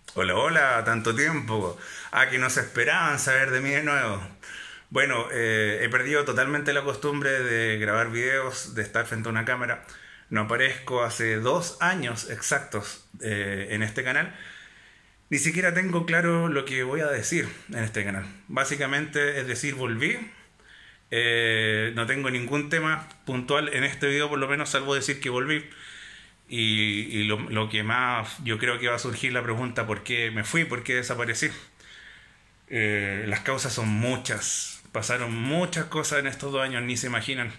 Hola, hola, tanto tiempo. Que no se esperaban saber de mí de nuevo. Bueno, he perdido totalmente la costumbre de grabar videos, de estar frente a una cámara. No aparezco hace 2 años exactos en este canal. Ni siquiera tengo claro lo que voy a decir en este canal. Básicamente, es decir, volví. No tengo ningún tema puntual en este video, por lo menos, salvo decir que volví. Y lo que más yo creo que va a surgir la pregunta: ¿por qué me fui? ¿Por qué desaparecí? Las causas son muchas. Pasaron muchas cosas en estos 2 años, ni se imaginan.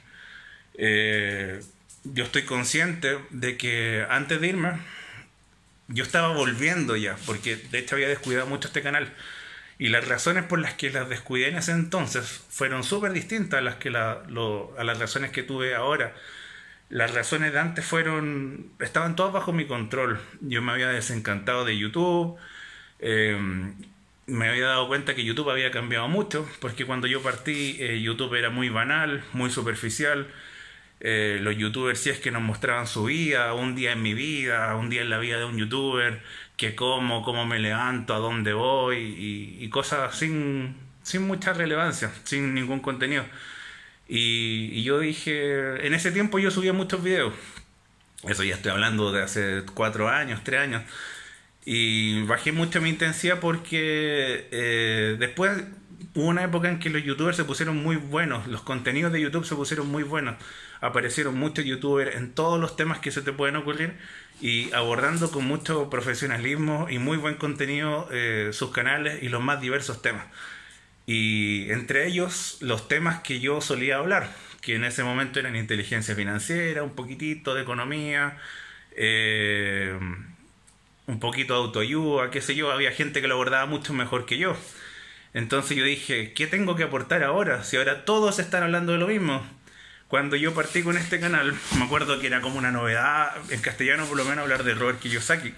Yo estoy consciente de que antes de irme, yo estaba volviendo ya, porque de hecho había descuidado mucho este canal. Y las razones por las que las descuidé en ese entonces fueron súper distintas a a las razones que tuve ahora. Las razones de antes estaban todas bajo mi control. Yo me había desencantado de YouTube. eh, Me había dado cuenta que YouTube había cambiado mucho, porque cuando yo partí, YouTube era muy banal, muy superficial. Los youtubers, si es que nos mostraban su vida, un día en mi vida, un día en la vida de un youtuber, que como, cómo me levanto, a dónde voy, y cosas sin mucha relevancia, sin ningún contenido. Y yo dije, en ese tiempo yo subía muchos videos. Eso ya estoy hablando de hace 4 años, 3 años. Y bajé mucho mi intensidad porque después hubo una época en que los youtubers se pusieron muy buenos, los contenidos de YouTube se pusieron muy buenos. Aparecieron muchos youtubers en todos los temas que se te pueden ocurrir y abordando con mucho profesionalismo y muy buen contenido sus canales y los más diversos temas. Y entre ellos los temas que yo solía hablar, que en ese momento eran inteligencia financiera, un poquitito de economía, eh, un poquito de autoayuda, qué sé yo. Había gente que lo abordaba mucho mejor que yo. Entonces yo dije, ¿qué tengo que aportar ahora? Si ahora todos están hablando de lo mismo. Cuando yo partí con este canal, me acuerdo que era como una novedad, en castellano por lo menos, hablar de Robert Kiyosaki.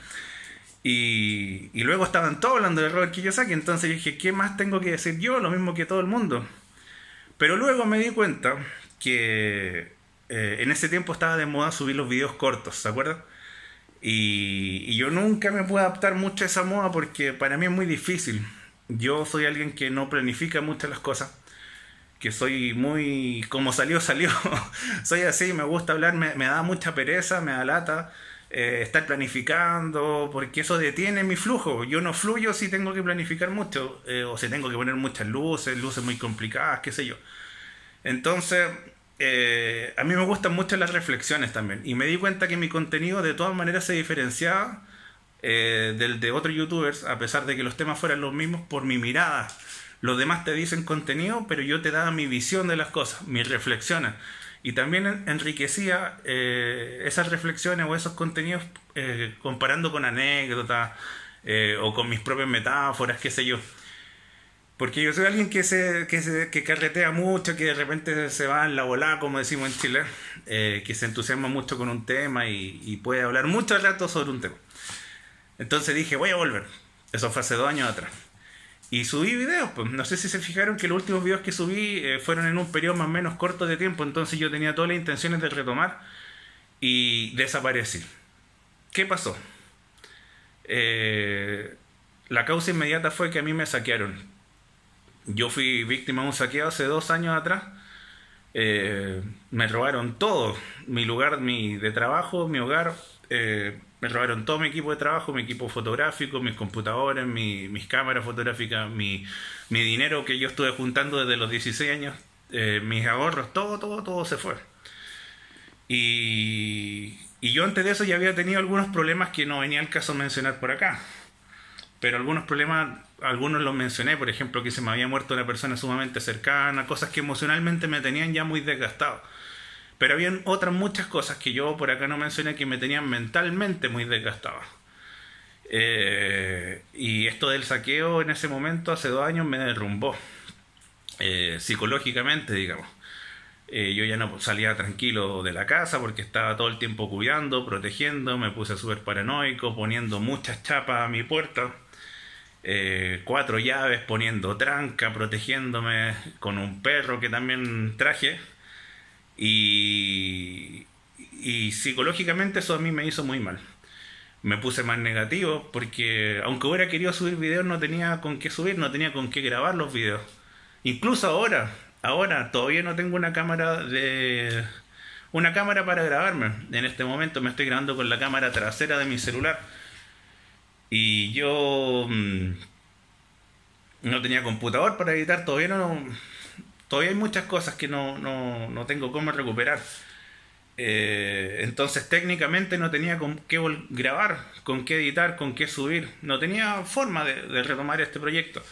Y luego estaban todos hablando de Robert Kiyosaki, entonces dije, ¿qué más tengo que decir yo? Lo mismo que todo el mundo. Pero luego me di cuenta que en ese tiempo estaba de moda subir los videos cortos, ¿se acuerdan? Y yo nunca me pude adaptar mucho a esa moda porque para mí es muy difícil. Yo soy alguien que no planifica muchas las cosas, que soy muy como salió, salió. Soy así, me gusta hablar, me da mucha pereza, me da lata estar planificando, porque eso detiene mi flujo. Yo no fluyo si tengo que planificar mucho, o si tengo que poner muchas luces, luces muy complicadas, qué sé yo. Entonces, a mí me gustan mucho las reflexiones también. Y me di cuenta que mi contenido de todas maneras se diferenciaba del de otros youtubers, a pesar de que los temas fueran los mismos, por mi mirada. Los demás te dicen contenido, pero yo te daba mi visión de las cosas, mis reflexiones. Y también enriquecía esas reflexiones o esos contenidos comparando con anécdotas o con mis propias metáforas, qué sé yo. Porque yo soy alguien que carretea mucho, que de repente se va en la volada, como decimos en Chile, que se entusiasma mucho con un tema y puede hablar mucho rato sobre un tema. Entonces dije, voy a volver. Eso fue hace 2 años atrás. Y subí videos, pues no sé si se fijaron que los últimos videos que subí fueron en un periodo más o menos corto de tiempo, entonces yo tenía todas las intenciones de retomar y desaparecí. ¿Qué pasó? Eh, la causa inmediata fue que a mí me saquearon. Yo fui víctima de un saqueo hace 2 años atrás. Me robaron todo, mi lugar de trabajo, mi hogar. Me robaron todo mi equipo de trabajo, mi equipo fotográfico, mis computadores, mis cámaras fotográficas, mi dinero que yo estuve juntando desde los 16 años, mis ahorros, todo se fue. Y yo antes de eso ya había tenido algunos problemas que no venía al caso mencionar por acá. Pero algunos problemas, algunos los mencioné, por ejemplo, que se me había muerto una persona sumamente cercana, cosas que emocionalmente me tenían ya muy desgastado. Pero habían otras muchas cosas que yo por acá no mencioné que me tenían mentalmente muy desgastado. Y esto del saqueo en ese momento, hace 2 años, me derrumbó psicológicamente, digamos. Yo ya no salía tranquilo de la casa porque estaba todo el tiempo cuidando, protegiendo, me puse súper paranoico, poniendo muchas chapas a mi puerta, 4 llaves, poniendo tranca, protegiéndome con un perro que también traje. Y, y psicológicamente eso a mí me hizo muy mal. me puse más negativo porque aunque hubiera querido subir videos no tenía con qué subir, no tenía con qué grabar los videos. Incluso ahora todavía no tengo una cámara para grabarme. En este momento me estoy grabando con la cámara trasera de mi celular. Y yo no tenía computador para editar, todavía hay muchas cosas que no tengo cómo recuperar. Entonces técnicamente no tenía con qué grabar, con qué editar, con qué subir. No tenía forma de retomar este proyecto.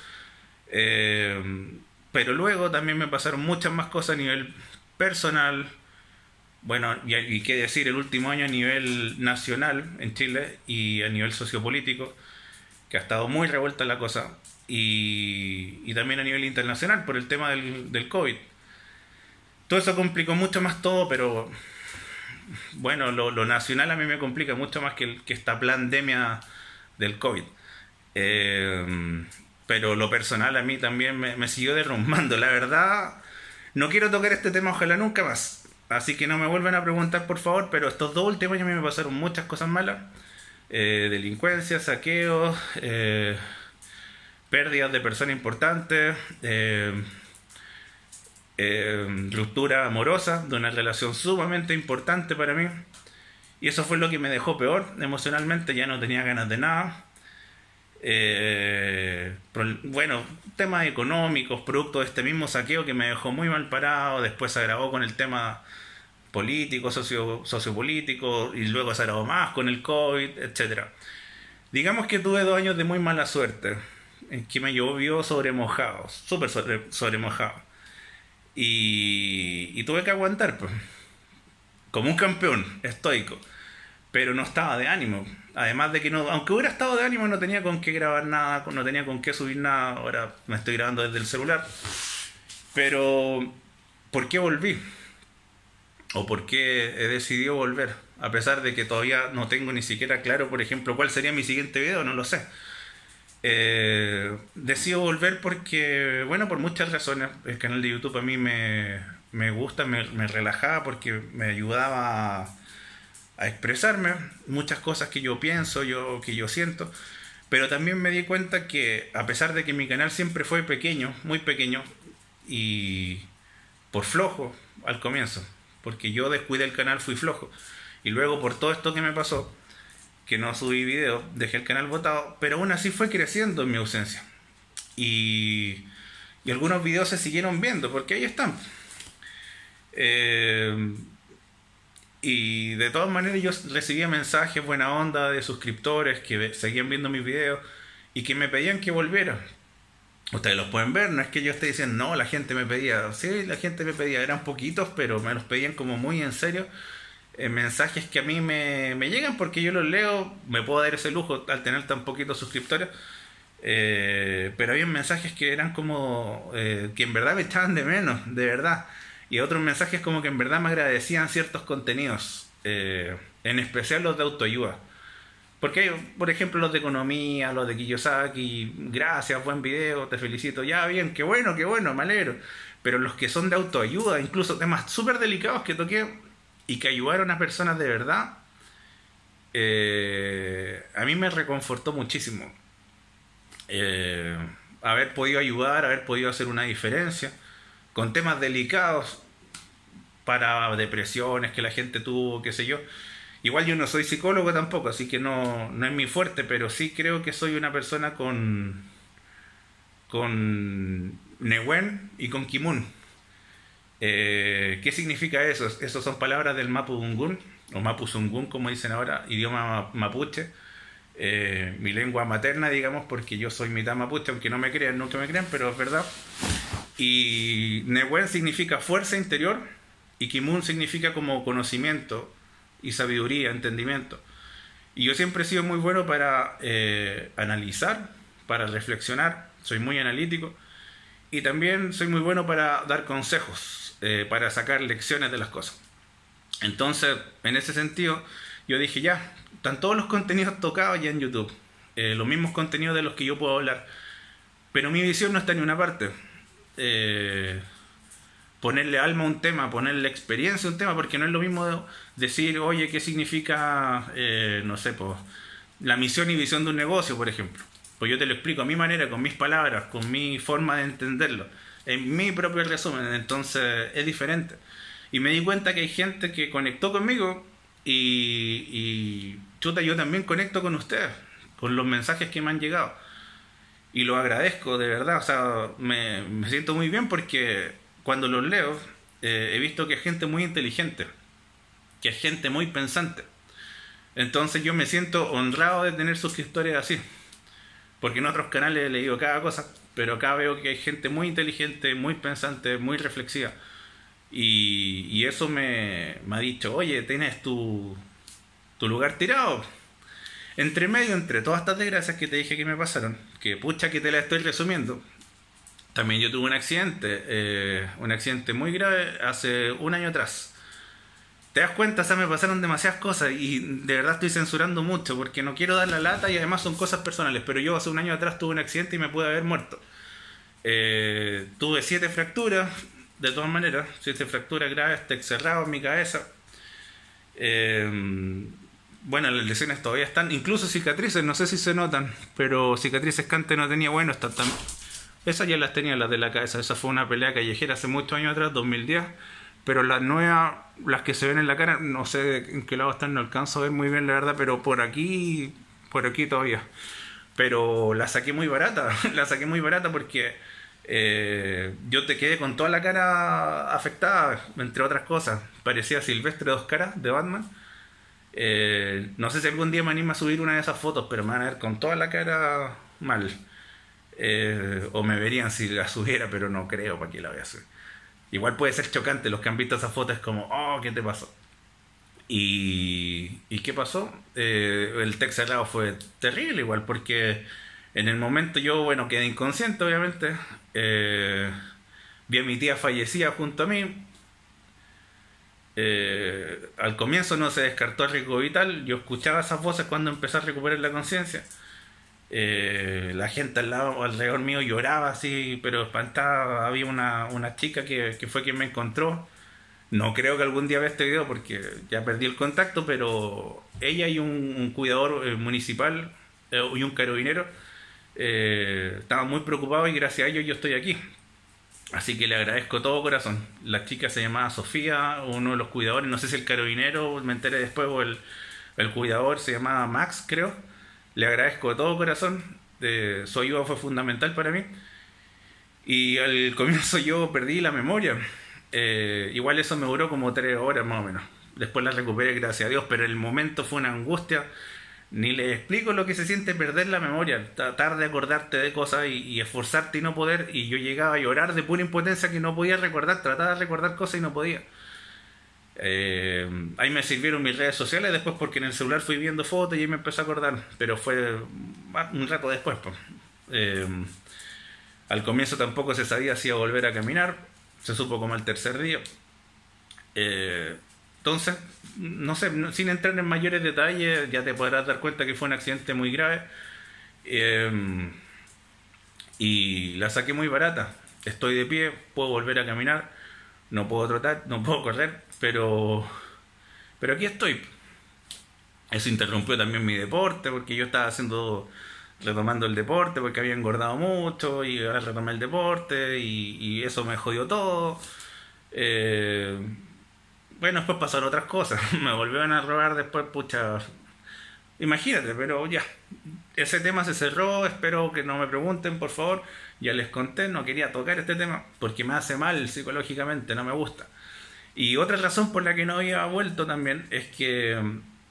Pero luego también me pasaron muchas más cosas a nivel personal. Bueno, y qué decir, el último año a nivel nacional en Chile y a nivel sociopolítico, que ha estado muy revuelta la cosa. Y también a nivel internacional por el tema del COVID. Todo eso complicó mucho más todo, pero bueno, lo nacional a mí me complica mucho más que esta pandemia del COVID. Pero lo personal a mí también me siguió derrumbando. La verdad, no quiero tocar este tema ojalá nunca más. Así que no me vuelvan a preguntar por favor, pero estos 2 últimos años a mí me pasaron muchas cosas malas. Delincuencia, saqueos, pérdidas de personas importantes, ruptura amorosa de una relación sumamente importante para mí. Y eso fue lo que me dejó peor emocionalmente, ya no tenía ganas de nada. Bueno, temas económicos, producto de este mismo saqueo que me dejó muy mal parado. Después se agravó con el tema político, sociopolítico, y luego se agravó más con el COVID, etcétera. Digamos que tuve 2 años de muy mala suerte, en que me llovió sobre mojado, súper sobre mojado. Y tuve que aguantar, pues, como un campeón estoico. Pero no estaba de ánimo. Además de que no, aunque hubiera estado de ánimo, no tenía con qué grabar nada, no tenía con qué subir nada. Ahora me estoy grabando desde el celular. Pero, ¿por qué volví? ¿O por qué he decidido volver? A pesar de que todavía no tengo ni siquiera claro, por ejemplo, cuál sería mi siguiente video, no lo sé. Decido volver porque, bueno, por muchas razones. El canal de YouTube a mí me gusta, me relajaba porque me ayudaba a expresarme muchas cosas que yo pienso, que yo siento. Pero también me di cuenta que, a pesar de que mi canal siempre fue pequeño, muy pequeño, y por flojo al comienzo, porque yo descuidé el canal, fui flojo, y luego por todo esto que me pasó, que no subí video, dejé el canal botado, pero aún así fue creciendo en mi ausencia. Y algunos videos se siguieron viendo, porque ahí están. Y de todas maneras yo recibía mensajes buena onda de suscriptores que seguían viendo mis videos y que me pedían que volviera. Ustedes los pueden ver, no es que yo esté diciendo, no, la gente me pedía. Sí, la gente me pedía, eran poquitos, pero me los pedían como muy en serio. Mensajes que a mí me llegan porque yo los leo, me puedo dar ese lujo al tener tan poquitos suscriptores. Pero había mensajes que eran como que en verdad me echaban de menos, de verdad. Y otros mensajes como que en verdad me agradecían ciertos contenidos, en especial los de autoayuda. Porque hay, por ejemplo, los de economía, los de Kiyosaki, gracias, buen video, te felicito, ya bien, qué bueno, me alegro. Pero los que son de autoayuda, incluso temas súper delicados que toqué y que ayudaron a personas de verdad, a mí me reconfortó muchísimo. Haber podido ayudar, haber podido hacer una diferencia con temas delicados para depresiones que la gente tuvo, qué sé yo. Igual yo no soy psicólogo tampoco, así que no es mi fuerte, pero sí creo que soy una persona con Newen y con Kimun. ¿Qué significa eso? Esas son palabras del Mapudungun, o Mapuzungun como dicen ahora, idioma mapuche. Mi lengua materna, digamos, porque yo soy mitad mapuche, aunque no me crean, nunca me crean, pero es verdad. Y Newen significa fuerza interior y Kimun significa como conocimiento y sabiduría, entendimiento. Y yo siempre he sido muy bueno para analizar, para reflexionar, soy muy analítico y también soy muy bueno para dar consejos, para sacar lecciones de las cosas. Entonces, en ese sentido, yo dije ya, están todos los contenidos tocados ya en YouTube, los mismos contenidos de los que yo puedo hablar, pero mi visión no está en una parte. Ponerle alma a un tema, ponerle experiencia a un tema, porque no es lo mismo decir, oye, ¿qué significa, no sé, pues, la misión y visión de un negocio, por ejemplo. Pues yo te lo explico a mi manera, con mis palabras, con mi forma de entenderlo, en mi propio resumen, entonces es diferente. Y me di cuenta que hay gente que conectó conmigo y chuta, yo también conecto con ustedes, con los mensajes que me han llegado. Y lo agradezco de verdad, o sea, me siento muy bien porque cuando los leo he visto que es gente muy inteligente, que es gente muy pensante. Entonces yo me siento honrado de tener suscriptores así, porque en otros canales he leído cada cosa, pero acá veo que hay gente muy inteligente, muy pensante, muy reflexiva. Y eso me ha dicho, oye, tienes tu lugar tirado. Entre medio, entre todas estas desgracias que te dije que me pasaron, que pucha que te la estoy resumiendo, también yo tuve un accidente muy grave hace un año atrás. ¿Te das cuenta? O sea, me pasaron demasiadas cosas y de verdad estoy censurando mucho porque no quiero dar la lata y además son cosas personales, pero yo hace un año atrás tuve un accidente y me pude haber muerto. Tuve 7 fracturas, de todas maneras, 7 fracturas graves, TEC cerrado en mi cabeza. Bueno, las lesiones todavía están, incluso cicatrices, no sé si se notan, pero cicatrices que antes no tenía, bueno, esas ya las tenía, las de la cabeza. Esa fue una pelea callejera hace muchos años atrás, 2010, pero las nuevas, las que se ven en la cara, no sé en qué lado están, no alcanzo a ver muy bien la verdad, pero por aquí todavía. Pero la saqué muy barata, la saqué muy barata porque yo te quedé con toda la cara afectada, entre otras cosas. Parecía Silvestre Dos Caras de Batman. No sé si algún día me animo a subir una de esas fotos, pero me van a ver con toda la cara mal. O me verían si la subiera, pero no creo para qué la voy a subir. Igual puede ser chocante, los que han visto esas fotos es como, oh, ¿qué te pasó? ¿Y qué pasó? El TEC cerrado fue terrible igual, porque en el momento yo, bueno, quedé inconsciente obviamente. Vi a mi tía fallecida junto a mí. Al comienzo no se descartó el riesgo vital. Yo escuchaba esas voces cuando empecé a recuperar la conciencia. La gente al lado, alrededor mío lloraba así, pero espantada. Había una chica que fue quien me encontró. No creo que algún día vea este video porque ya perdí el contacto, pero ella y un cuidador municipal y un carabinero estaban muy preocupados y gracias a ellos yo estoy aquí. Así que le agradezco de todo corazón. La chica se llamaba Sofía, uno de los cuidadores, no sé si el carabinero, me enteré después, o el cuidador se llamaba Max, creo. Le agradezco de todo corazón. Su ayuda fue fundamental para mí. Y al comienzo yo perdí la memoria. Igual eso me duró como 3 horas más o menos. Después la recuperé, gracias a Dios, pero el momento fue una angustia. Ni le explico lo que se siente perder la memoria, tratar de acordarte de cosas y esforzarte y no poder. Y yo llegaba a llorar de pura impotencia que no podía recordar, trataba de recordar cosas y no podía. Ahí me sirvieron mis redes sociales después porque en el celular fui viendo fotos y ahí me empecé a acordar, pero fue un rato después. Al comienzo tampoco se sabía si iba a volver a caminar, se supo como al tercer día. Entonces, no sé, sin entrar en mayores detalles, ya te podrás dar cuenta que fue un accidente muy grave. Y la saqué muy barata. Estoy de pie, puedo volver a caminar, no puedo trotar, no puedo correr, pero aquí estoy. Eso interrumpió también mi deporte, porque yo estaba retomando el deporte, porque había engordado mucho, y ahora retomé el deporte, y eso me jodió todo. Bueno, después pasaron otras cosas. Me volvieron a robar después, pucha. Imagínate, pero ya. Ese tema se cerró. Espero que no me pregunten, por favor. Ya les conté, no quería tocar este tema porque me hace mal psicológicamente, no me gusta. Y otra razón por la que no había vuelto también es que,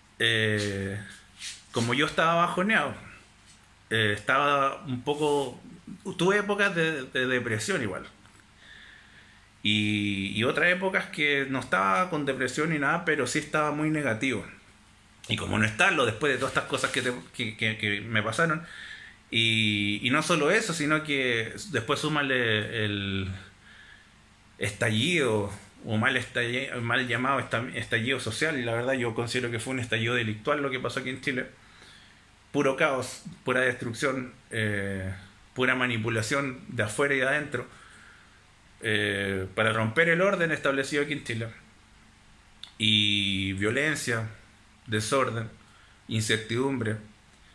como yo estaba bajoneado, estaba un poco. Tuve épocas de depresión igual. Y otras épocas que no estaba con depresión ni nada, pero sí estaba muy negativo. Y como no estarlo después de todas estas cosas que me pasaron. Y no solo eso, sino que después súmale el estallido, o mal llamado estallido social. Y la verdad yo considero que fue un estallido delictual lo que pasó aquí en Chile. Puro caos, pura destrucción, pura manipulación de afuera y de adentro. Para romper el orden establecido aquí en Chile. Y violencia, desorden, incertidumbre.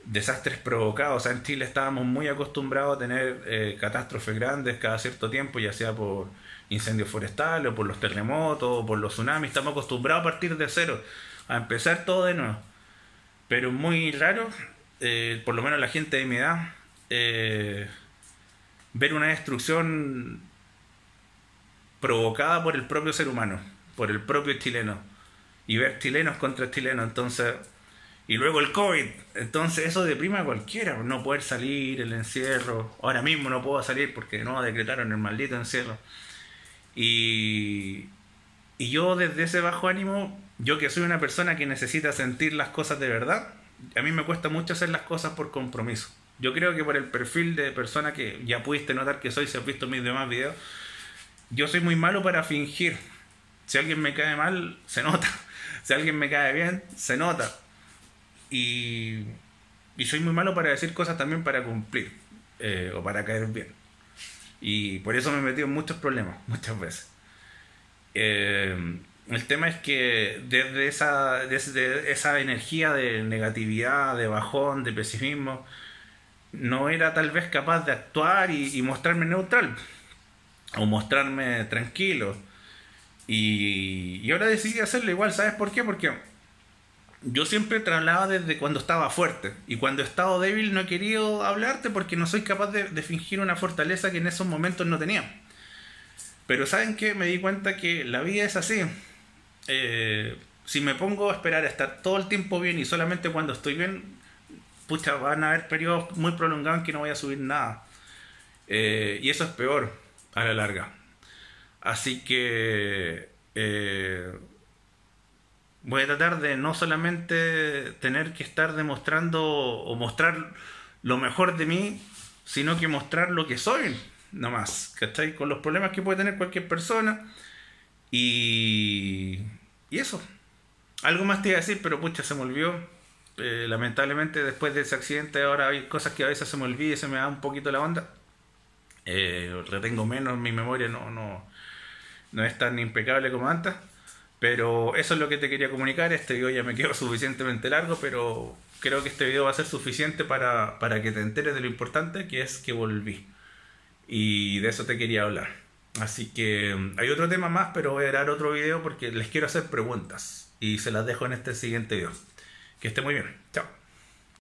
desastres provocados. O sea, en Chile estábamos muy acostumbrados a tener catástrofes grandes cada cierto tiempo, ya sea por incendios forestales o por los terremotos o por los tsunamis. Estamos acostumbrados a partir de cero, a empezar todo de nuevo. Pero es muy raro, por lo menos la gente de mi edad, ver una destrucción provocada por el propio ser humano, por el propio chileno, y ver chilenos contra chilenos. Entonces, y luego el COVID, entonces eso deprime a cualquiera, no poder salir, el encierro. Ahora mismo no puedo salir porque no decretaron el maldito encierro. Y yo desde ese bajo ánimo, yo que soy una persona que necesita sentir las cosas de verdad, a mí me cuesta mucho hacer las cosas por compromiso. Yo creo que por el perfil de persona que ya pudiste notar que soy, si has visto mis demás videos, yo soy muy malo para fingir. Si alguien me cae mal, se nota. Si alguien me cae bien, se nota. Y soy muy malo para decir cosas también para cumplir, o para caer bien. Y por eso me he metido en muchos problemas, muchas veces. El tema es que desde esa energía de negatividad, de bajón, de pesimismo, no era tal vez capaz de actuar y mostrarme neutral o mostrarme tranquilo. Y ahora decidí hacerlo igual. ¿Sabes por qué? Porque yo siempre trasladaba desde cuando estaba fuerte, y cuando he estado débil no he querido hablarte porque no soy capaz de fingir una fortaleza que en esos momentos no tenía. Pero ¿saben qué? Me di cuenta que la vida es así. Si me pongo a esperar a estar todo el tiempo bien y solamente cuando estoy bien, pucha, van a haber periodos muy prolongados en que no voy a subir nada. Y eso es peor a la larga. Así que voy a tratar de no solamente tener que estar demostrando o mostrar lo mejor de mí, sino que mostrar lo que soy nomás, ¿cachai? Con los problemas que puede tener cualquier persona. Y eso. Algo más te iba a decir, pero pucha, se me olvidó. Lamentablemente después de ese accidente ahora hay cosas que a veces se me olvida y se me da un poquito la onda. Retengo menos, mi memoria no es tan impecable como antes. Pero eso es lo que te quería comunicar. Este video ya me quedó suficientemente largo, pero creo que este video va a ser suficiente para que te enteres de lo importante que es que volví. Y de eso te quería hablar. Así que hay otro tema más, pero voy a grabar otro video porque les quiero hacer preguntas. Y se las dejo en este siguiente video. Que esté muy bien. Chao.